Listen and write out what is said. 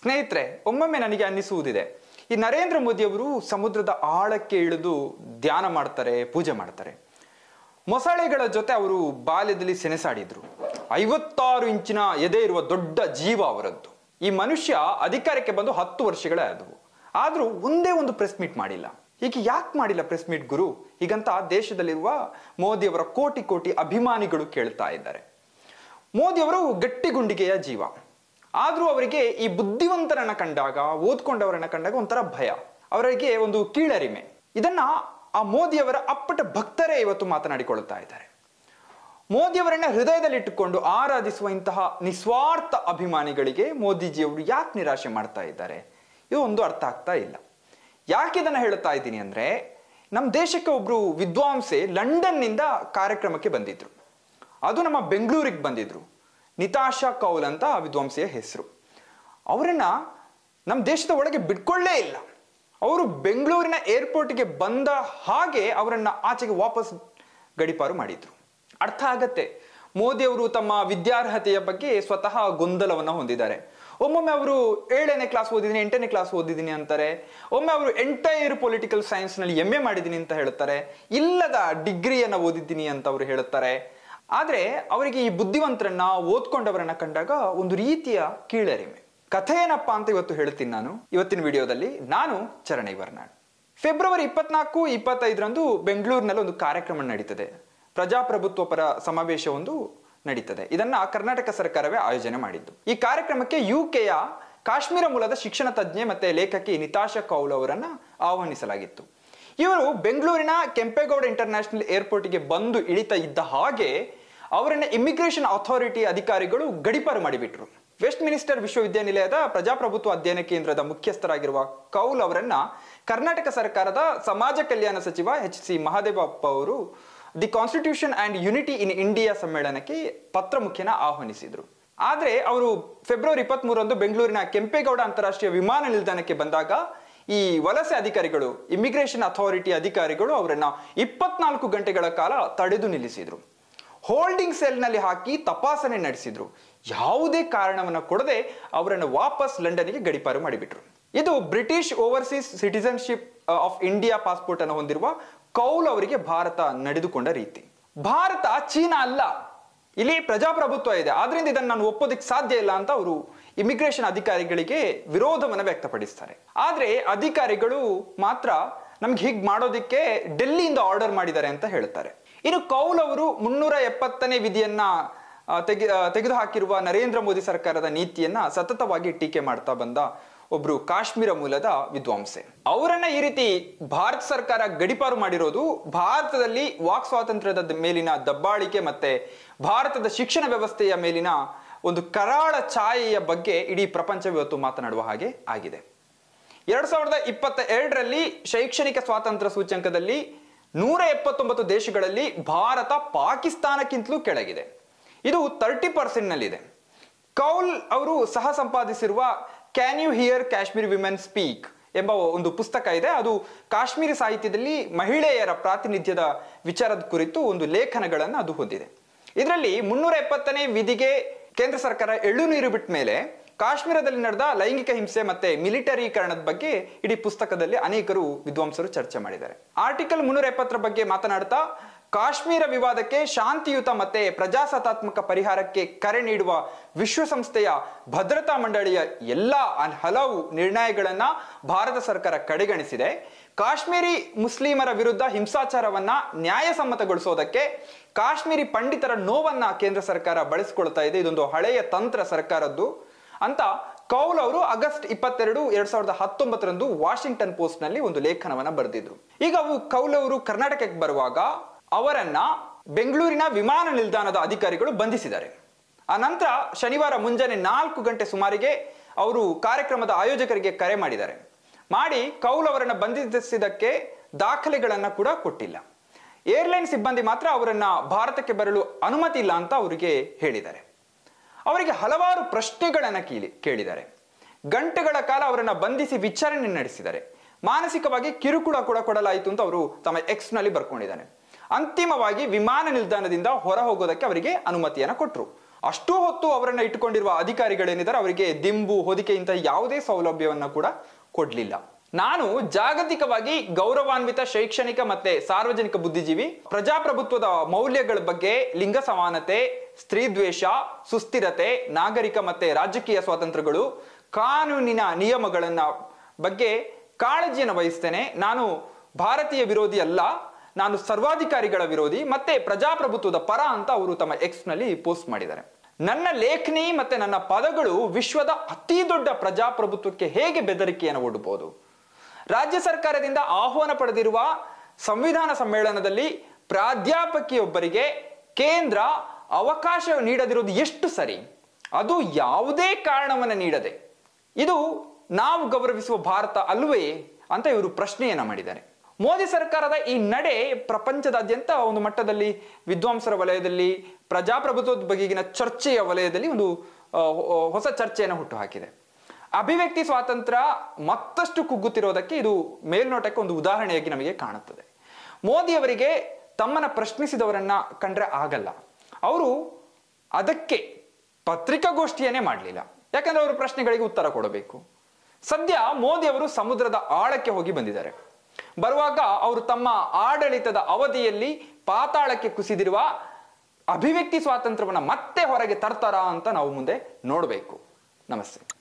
ಸ್ನೇಹಿತರೆ, ಒಮ್ಮೊಮ್ಮೆ ನನಗೆ ಅನ್ನಿಸುವುದಿದೆ, ಈ ನರೇಂದ್ರ ಮೋದಿ ಅವರು ಸಮುದ್ರದ ಆಳಕ್ಕೆ ಇಳಿದು ಧ್ಯಾನ ಮಾಡ್ತಾರೆ, ಪೂಜೆ ಮಾಡ್ತಾರೆ. ಮೊಸಳೆಗಳ ಜೊತೆ ಅವರು ಬಾಲ್ಯದಲ್ಲಿ ಸೆಣಸಾಡಿದ್ರು. 56 ಇಂಚಿನ ಎದೆ ಇರುವ ದೊಡ್ಡ ಜೀವ ಅವರದ್ದು. ಈ ಮನುಷ್ಯ ಅಧಿಕಾರಕ್ಕೆ ಬಂದು 10 ವರ್ಷಗಳೇ ಆದವು. ಆದ್ರೂ ಒಂದೇ ಒಂದು ಪ್ರೆಸ್ ಮೀಟ್ ಮಾಡಿಲ್ಲ. ಹೀಗೆ ಯಾಕೆ ಮಾಡಿಲ್ಲ ಪ್ರೆಸ್ ಮೀಟ್ ಗುರು? ಹೀಗಂತ ದೇಶದಲ್ಲಿರುವ ಮೋದಿ ಅವರ ಕೋಟಿ ಕೋಟಿ ಅಭಿಮಾನಿಗಳು ಕೇಳ್ತಾ ಇದ್ದಾರೆ. ಮೋದಿ ಅವರು ಗಟ್ಟಿಗುಂಡಿಗೆಯ ಜೀವ. ಆದ್ರೂ ಅವರಿಗೆ ಈ ಬುದ್ಧಿವಂತರನ್ನ ಕಂಡಾಗ, ಓದ್ಕೊಂಡವರನ್ನ ಕಂಡಾಗ ಒಂಥರ ಭಯ, ಅವರಿಗೆ ಒಂದು ಕೀಳರಿಮೆ. ಇದನ್ನ ಆ ಮೋದಿಯವರ ಅಪ್ಪಟ ಭಕ್ತರೇ ಇವತ್ತು ಮಾತನಾಡಿಕೊಳ್ಳುತ್ತಾ ಇದ್ದಾರೆ. ಮೋದಿಯವರನ್ನ ಹೃದಯದಲ್ಲಿಟ್ಟುಕೊಂಡು ಆರಾಧಿಸುವ ಇಂತಹ ನಿಸ್ವಾರ್ಥ ಅಭಿಮಾನಿಗಳಿಗೆ ಮೋದಿಜಿಯವರು ಯಾಕೆ ನಿರಾಶೆ ಮಾಡ್ತಾ ಇದ್ದಾರೆ? ಇದು ಒಂದು ಅರ್ಥ ಆಗ್ತಾ ಇಲ್ಲ. ಯಾಕೆ ಇದನ್ನ ಹೇಳುತ್ತಾ ಇದ್ದೀನಿ ಅಂದ್ರೆ, ನಮ್ಮ ದೇಶಕ್ಕೆ ಒಬ್ರು ವಿದ್ವಾಂಸೆ ಲಂಡನ್ನಿಂದ ಕಾರ್ಯಕ್ರಮಕ್ಕೆ ಬಂದಿದ್ರು. ಅದು ನಮ್ಮ ಬೆಂಗಳೂರಿಗೆ ಬಂದಿದ್ರು. ನಿತಾಶಾ ಕೌಲ್ ಅಂತ ಆ ವಿದ್ವಾಂಸೆಯ ಹೆಸರು. ಅವರನ್ನ ನಮ್ಮ ದೇಶದ ಒಳಗೆ ಬಿಟ್ಕೊಳ್ಳೇ ಇಲ್ಲ. ಅವರು ಬೆಂಗಳೂರಿನ ಏರ್ಪೋರ್ಟ್ಗೆ ಬಂದ ಹಾಗೆ ಅವರನ್ನ ಆಚೆಗೆ ವಾಪಸ್ ಗಡಿಪಾರು ಮಾಡಿದ್ರು. ಅರ್ಥ ಆಗತ್ತೆ, ಮೋದಿ ಅವರು ತಮ್ಮ ವಿದ್ಯಾರ್ಹತೆಯ ಬಗ್ಗೆ ಸ್ವತಃ ಗೊಂದಲವನ್ನ ಹೊಂದಿದ್ದಾರೆ. ಒಮ್ಮೊಮ್ಮೆ ಅವರು 7ನೇ ಕ್ಲಾಸ್ ಓದಿದ್ದೀನಿ, 8ನೇ ಕ್ಲಾಸ್ ಓದಿದ್ದೀನಿ ಅಂತಾರೆ. ಒಮ್ಮೆ ಅವರು ಎಂಟೈರ್ ಪೊಲಿಟಿಕಲ್ ಸೈನ್ಸ್ ನಲ್ಲಿ MA ಮಾಡಿದ್ದೀನಿ ಅಂತ ಹೇಳ್ತಾರೆ. ಇಲ್ಲದ ಡಿಗ್ರಿಯನ್ನ ಓದಿದ್ದೀನಿ ಅಂತ ಅವರು ಹೇಳುತ್ತಾರೆ. ಆದ್ರೆ ಅವರಿಗೆ ಈ ಬುದ್ಧಿವಂತರನ್ನ, ಓದ್ಕೊಂಡವರನ್ನ ಕಂಡಾಗ ಒಂದು ರೀತಿಯ ಕೀಳರಿಮೆ. ಕಥೆ ಏನಪ್ಪಾ ಅಂತ ಇವತ್ತು ಹೇಳ್ತೀನಿ ನಾನು ಇವತ್ತಿನ ವಿಡಿಯೋದಲ್ಲಿ. ನಾನು ಚರಣ್ ಐವರ್ನಾಡ್. ಫೆಬ್ರವರಿ 24, 25ರಂದು ಬೆಂಗಳೂರಿನಲ್ಲಿ ಒಂದು ಕಾರ್ಯಕ್ರಮ ನಡೀತದೆ. ಪ್ರಜಾಪ್ರಭುತ್ವ ಪರ ಸಮಾವೇಶ ಒಂದು ನಡೀತದೆ. ಇದನ್ನ ಕರ್ನಾಟಕ ಸರ್ಕಾರವೇ ಆಯೋಜನೆ ಮಾಡಿದ್ದು. ಈ ಕಾರ್ಯಕ್ರಮಕ್ಕೆ UKಯ ಕಾಶ್ಮೀರ ಮೂಲದ ಶಿಕ್ಷಣ ತಜ್ಞೆ ಮತ್ತೆ ಲೇಖಕಿ ನಿತಾಶಾ ಕೌಲ್ ಅವರನ್ನ ಆಹ್ವಾನಿಸಲಾಗಿತ್ತು. ಇವರು ಬೆಂಗಳೂರಿನ ಕೆಂಪೇಗೌಡ ಇಂಟರ್ನ್ಯಾಷನಲ್ ಏರ್ಪೋರ್ಟ್ಗೆ ಬಂದು ಇಳಿತಾ ಇದ್ದ ಹಾಗೆ ಅವರನ್ನ ಇಮಿಗ್ರೇಷನ್ ಅಥಾರಿಟಿ ಅಧಿಕಾರಿಗಳು ಗಡಿಪಾರು ಮಾಡಿಬಿಟ್ರು. ವೆಸ್ಟ್ ಮಿನಿಸ್ಟರ್ ವಿಶ್ವವಿದ್ಯಾನಿಲಯದ ಪ್ರಜಾಪ್ರಭುತ್ವ ಅಧ್ಯಯನ ಕೇಂದ್ರದ ಮುಖ್ಯಸ್ಥರಾಗಿರುವ ಕೌಲ್ ಅವರನ್ನ ಕರ್ನಾಟಕ ಸರ್ಕಾರದ ಸಮಾಜ ಕಲ್ಯಾಣ ಸಚಿವ HC ಮಹದೇವಪ್ಪ ಅವರು the constitution and unity in India ಸಮ್ಮೇಳನಕ್ಕೆ ಪತ್ರ ಮುಖೇನ ಆಹ್ವಾನಿಸಿದ್ರು. ಆದ್ರೆ ಅವರು ಫೆಬ್ರವರಿ 23ರಂದು ಬೆಂಗಳೂರಿನ ಕೆಂಪೇಗೌಡ ಅಂತಾರಾಷ್ಟ್ರೀಯ ವಿಮಾನ ನಿಲ್ದಾಣಕ್ಕೆ ಬಂದಾಗ ಈ ವಲಸೆ ಅಧಿಕಾರಿಗಳು, ಇಮಿಗ್ರೇಷನ್ ಅಥಾರಿಟಿ ಅಧಿಕಾರಿಗಳು ಅವರನ್ನ 24 ಗಂಟೆಗಳ ಕಾಲ ತಡೆದು ನಿಲ್ಲಿಸಿದ್ರು. ಹೋಲ್ಡಿಂಗ್ ಸೆಲ್ ನಲ್ಲಿ ಹಾಕಿ ತಪಾಸಣೆ ನಡೆಸಿದ್ರು. ಯಾವುದೇ ಕಾರಣವನ್ನ ಕೊಡದೆ ಅವರನ್ನು ವಾಪಸ್ ಲಂಡನ್ಗೆ ಗಡಿಪಾರು ಮಾಡಿಬಿಟ್ರು. ಇದು British overseas citizenship of India passport ಅನ್ನು ಹೊಂದಿರುವ ಕೌಲ್ ಅವರಿಗೆ ಭಾರತ ನಡೆದುಕೊಂಡ ರೀತಿ. ಭಾರತ ಚೀನಾ ಅಲ್ಲ, ಇಲ್ಲಿ ಪ್ರಜಾಪ್ರಭುತ್ವ ಇದೆ, ಆದ್ರಿಂದ ಇದನ್ನು ನಾನು ಒಪ್ಪೋದಕ್ಕೆ ಸಾಧ್ಯ ಇಲ್ಲ ಅಂತ ಅವರು ಇಮಿಗ್ರೇಷನ್ ಅಧಿಕಾರಿಗಳಿಗೆ ವಿರೋಧವನ್ನ ವ್ಯಕ್ತಪಡಿಸ್ತಾರೆ. ಆದ್ರೆ ಅಧಿಕಾರಿಗಳು ಮಾತ್ರ ನಮ್ಗೆ ಹೀಗೆ ಮಾಡೋದಿಕ್ಕೆ ಡೆಲ್ಲಿಯಿಂದ ಆರ್ಡರ್ ಮಾಡಿದ್ದಾರೆ ಅಂತ ಹೇಳ್ತಾರೆ. ಇನ್ನು ಕೌಲ್ ಅವರು 370ನೇ ವಿಧಿಯನ್ನ ತೆಗೆದುಹಾಕಿರುವ ನರೇಂದ್ರ ಮೋದಿ ಸರ್ಕಾರದ ನೀತಿಯನ್ನ ಸತತವಾಗಿ ಟೀಕೆ ಮಾಡ್ತಾ ಬಂದ ಒಬ್ರು ಕಾಶ್ಮೀರ ಮೂಲದ ವಿದ್ವಾಂಸೆ. ಅವರನ್ನ ಈ ರೀತಿ ಭಾರತ ಸರ್ಕಾರ ಗಡಿಪಾರು ಮಾಡಿರೋದು ಭಾರತದಲ್ಲಿ ವಾಕ್ ಸ್ವಾತಂತ್ರ್ಯದ ಮೇಲಿನ ದಬ್ಬಾಳಿಕೆ ಮತ್ತೆ ಭಾರತದ ಶಿಕ್ಷಣ ವ್ಯವಸ್ಥೆಯ ಮೇಲಿನ ಒಂದು ಕರಾಳ ಛಾಯೆಯ ಬಗ್ಗೆ ಇಡೀ ಪ್ರಪಂಚ ಇವತ್ತು ಮಾತನಾಡುವ ಹಾಗೆ ಆಗಿದೆ. 2022ರಲ್ಲಿ ಶೈಕ್ಷಣಿಕ ಸ್ವಾತಂತ್ರ್ಯ ಸೂಚ್ಯಂಕದಲ್ಲಿ 179 ದೇಶಗಳಲ್ಲಿ ಭಾರತ ಪಾಕಿಸ್ತಾನಕ್ಕಿಂತಲೂ ಕೆಳಗಿದೆ. ಇದು 30% ನಲ್ಲಿದೆ. ಕೌಲ್ ಅವರು ಸಹ ಸಂಪಾದಿಸಿರುವ can you hear Kashmiri women speak ಎಂಬ ಒಂದು ಪುಸ್ತಕ ಇದೆ. ಅದು ಕಾಶ್ಮೀರಿ ಸಾಹಿತ್ಯದಲ್ಲಿ ಮಹಿಳೆಯರ ಪ್ರಾತಿನಿಧ್ಯದ ವಿಚಾರದ ಕುರಿತು ಒಂದು ಲೇಖನಗಳನ್ನು ಅದು ಹೊಂದಿದೆ. ಇದರಲ್ಲಿ 370ನೇ ವಿಧಿಗೆ ಕೇಂದ್ರ ಸರ್ಕಾರ ಎಳ್ಳು ನೀರು ಬಿಟ್ಟ ಮೇಲೆ ಕಾಶ್ಮೀರದಲ್ಲಿ ನಡೆದ ಲೈಂಗಿಕ ಹಿಂಸೆ ಮತ್ತೆ ಮಿಲಿಟರೀಕರಣದ ಬಗ್ಗೆ ಇಡೀ ಪುಸ್ತಕದಲ್ಲಿ ಅನೇಕರು ವಿದ್ವಾಂಸರು ಚರ್ಚೆ ಮಾಡಿದ್ದಾರೆ. ಆರ್ಟಿಕಲ್ 370 ಬಗ್ಗೆ ಮಾತನಾಡ್ತಾ ಕಾಶ್ಮೀರ ವಿವಾದಕ್ಕೆ ಶಾಂತಿಯುತ ಮತ್ತೆ ಪ್ರಜಾಸತ್ತಾತ್ಮಕ ಪರಿಹಾರಕ್ಕೆ ಕರೆ ನೀಡುವ ವಿಶ್ವಸಂಸ್ಥೆಯ ಭದ್ರತಾ ಮಂಡಳಿಯ ಎಲ್ಲಾ ಹಲವು ನಿರ್ಣಯಗಳನ್ನ ಭಾರತ ಸರ್ಕಾರ ಕಡೆಗಣಿಸಿದೆ. ಕಾಶ್ಮೀರಿ ಮುಸ್ಲಿಮರ ವಿರುದ್ಧ ಹಿಂಸಾಚಾರವನ್ನ ನ್ಯಾಯಸಮ್ಮತಗೊಳಿಸೋದಕ್ಕೆ ಕಾಶ್ಮೀರಿ ಪಂಡಿತರ ನೋವನ್ನ ಕೇಂದ್ರ ಸರ್ಕಾರ ಬಳಸಿಕೊಳ್ತಾ ಇದೆ. ಇದೊಂದು ಹಳೆಯ ತಂತ್ರ ಸರ್ಕಾರದ್ದು ಅಂತ ಕೌಲ್ ಅವರು ಆಗಸ್ಟ್ 22, 2019ರಂದು ವಾಷಿಂಗ್ಟನ್ ಪೋಸ್ಟ್ ನಲ್ಲಿ ಒಂದು ಲೇಖನವನ್ನ ಬರೆದಿದ್ರು. ಈಗ ಕೌಲ್ ಅವರು ಕರ್ನಾಟಕಕ್ಕೆ ಬರುವಾಗ ಅವರನ್ನ ಬೆಂಗಳೂರಿನ ವಿಮಾನ ನಿಲ್ದಾಣದ ಅಧಿಕಾರಿಗಳು ಬಂಧಿಸಿದ್ದಾರೆ. ಆ ನಂತರ ಶನಿವಾರ ಮುಂಜಾನೆ 4 ಗಂಟೆ ಸುಮಾರಿಗೆ ಅವರು ಕಾರ್ಯಕ್ರಮದ ಆಯೋಜಕರಿಗೆ ಕರೆ ಮಾಡಿ ಕೌಲ್ ಅವರನ್ನ ಬಂಧಿಸಿದ್ದಕ್ಕೆ ದಾಖಲೆಗಳನ್ನ ಕೂಡ ಕೊಟ್ಟಿಲ್ಲ. ಏರ್ಲೈನ್ ಸಿಬ್ಬಂದಿ ಮಾತ್ರ ಅವರನ್ನ ಭಾರತಕ್ಕೆ ಬರಲು ಅನುಮತಿ ಇಲ್ಲ ಅಂತ ಅವರಿಗೆ ಹೇಳಿದ್ದಾರೆ. ಅವರಿಗೆ ಹಲವಾರು ಪ್ರಶ್ನೆಗಳನ್ನ ಕೇಳಿದ್ದಾರೆ. ಗಂಟೆಗಳ ಕಾಲ ಅವರನ್ನ ಬಂಧಿಸಿ ವಿಚಾರಣೆ ನಡೆಸಿದ್ದಾರೆ. ಮಾನಸಿಕವಾಗಿ ಕಿರುಕುಳ ಕೂಡ ಕೊಡಲಾಯಿತು ಅಂತ ಅವರು ತಮ್ಮ ಎಕ್ಸ್ ನಲ್ಲಿ ಬರ್ಕೊಂಡಿದ್ದಾನೆ. ಅಂತಿಮವಾಗಿ ವಿಮಾನ ನಿಲ್ದಾಣದಿಂದ ಹೊರ ಹೋಗೋದಕ್ಕೆ ಅವರಿಗೆ ಅನುಮತಿಯನ್ನು ಕೊಟ್ಟರು. ಅಷ್ಟು ಹೊತ್ತು ಅವರನ್ನ ಇಟ್ಟುಕೊಂಡಿರುವ ಅಧಿಕಾರಿಗಳೇನಿದ್ದಾರೆ ಅವರಿಗೆ ದಿಂಬು ಹೊದಿಕೆ ಇಂಥ ಯಾವುದೇ ಸೌಲಭ್ಯವನ್ನ ಕೂಡ ಕೊಡ್ಲಿಲ್ಲ. ನಾನು ಜಾಗತಿಕವಾಗಿ ಗೌರವಾನ್ವಿತ ಶೈಕ್ಷಣಿಕ ಮತ್ತೆ ಸಾರ್ವಜನಿಕ ಬುದ್ಧಿಜೀವಿ, ಪ್ರಜಾಪ್ರಭುತ್ವದ ಮೌಲ್ಯಗಳ ಬಗ್ಗೆ, ಲಿಂಗ ಸಮಾನತೆ, ಸ್ತ್ರೀ ದ್ವೇಷ, ಸುಸ್ಥಿರತೆ, ನಾಗರಿಕ ಮತ್ತೆ ರಾಜಕೀಯ ಸ್ವಾತಂತ್ರ್ಯಗಳು, ಕಾನೂನಿನ ನಿಯಮಗಳನ್ನ ಬಗ್ಗೆ ಕಾಳಜಿಯನ್ನು ವಹಿಸ್ತೇನೆ. ನಾನು ಭಾರತೀಯ ವಿರೋಧಿ ಅಲ್ಲ, ನಾನು ಸರ್ವಾಧಿಕಾರಿಗಳ ವಿರೋಧಿ ಮತ್ತೆ ಪ್ರಜಾಪ್ರಭುತ್ವದ ಪರ ಅಂತ ಅವರು ತಮ್ಮ ಎಕ್ಸ್ ನಲ್ಲಿ ಪೋಸ್ಟ್ ಮಾಡಿದ್ದಾರೆ. ನನ್ನ ಲೇಖನಿ ಮತ್ತೆ ನನ್ನ ಪದಗಳು ವಿಶ್ವದ ಅತಿ ದೊಡ್ಡ ಪ್ರಜಾಪ್ರಭುತ್ವಕ್ಕೆ ಹೇಗೆ ಬೆದರಿಕೆಯನ್ನು ಒಡ್ಡಬಹುದು? ರಾಜ್ಯ ಸರ್ಕಾರದಿಂದ ಆಹ್ವಾನ ಪಡೆದಿರುವ ಸಂವಿಧಾನ ಸಮ್ಮೇಳನದಲ್ಲಿ ಪ್ರಾಧ್ಯಾಪಕಿಯೊಬ್ಬರಿಗೆ ಕೇಂದ್ರ ಅವಕಾಶ ನೀಡದಿರುವುದು ಎಷ್ಟು ಸರಿ? ಅದು ಯಾವುದೇ ಕಾರಣವನ್ನು ನೀಡದೆ. ಇದು ನಾವು ಗೌರವಿಸುವ ಭಾರತ ಅಲ್ವೇ ಅಂತ ಇವರು ಪ್ರಶ್ನೆಯನ್ನ ಮಾಡಿದ್ದಾರೆ. ಮೋದಿ ಸರ್ಕಾರದ ಈ ನಡೆ ಪ್ರಪಂಚದಾದ್ಯಂತ ಒಂದು ಮಟ್ಟದಲ್ಲಿ ವಿದ್ವಾಂಸರ ವಲಯದಲ್ಲಿ, ಪ್ರಜಾಪ್ರಭುತ್ವದ ಬಗೆಗಿನ ಚರ್ಚೆಯ ವಲಯದಲ್ಲಿ ಒಂದು ಹೊಸ ಚರ್ಚೆಯನ್ನು ಹುಟ್ಟುಹಾಕಿದೆ. ಅಭಿವ್ಯಕ್ತಿ ಸ್ವಾತಂತ್ರ್ಯ ಮತ್ತಷ್ಟು ಕುಗ್ಗುತ್ತಿರೋದಕ್ಕೆ ಇದು ಮೇಲ್ನೋಟಕ್ಕೆ ಒಂದು ಉದಾಹರಣೆಯಾಗಿ ನಮಗೆ ಕಾಣುತ್ತದೆ. ಮೋದಿ ಅವರಿಗೆ ತಮ್ಮನ್ನ ಪ್ರಶ್ನಿಸಿದವರನ್ನ ಕಂಡ್ರೆ ಆಗಲ್ಲ. ಅವರು ಅದಕ್ಕೆ ಪತ್ರಿಕಾಗೋಷ್ಠಿಯನ್ನೇ ಮಾಡಲಿಲ್ಲ, ಯಾಕಂದ್ರೆ ಅವರು ಪ್ರಶ್ನೆಗಳಿಗೆ ಉತ್ತರ ಕೊಡಬೇಕು. ಸದ್ಯ ಮೋದಿ ಅವರು ಸಮುದ್ರದ ಆಳಕ್ಕೆ ಹೋಗಿ ಬಂದಿದ್ದಾರೆ. ಬರುವಾಗ ಅವರು ತಮ್ಮ ಆಡಳಿತದ ಅವಧಿಯಲ್ಲಿ ಪಾತಾಳಕ್ಕೆ ಕುಸಿದಿರುವ ಅಭಿವ್ಯಕ್ತಿ ಸ್ವಾತಂತ್ರ್ಯವನ್ನ ಮತ್ತೆ ಹೊರಗೆ ತರ್ತಾರಾ ಅಂತ ನಾವು ಮುಂದೆ ನೋಡಬೇಕು. ನಮಸ್ತೆ.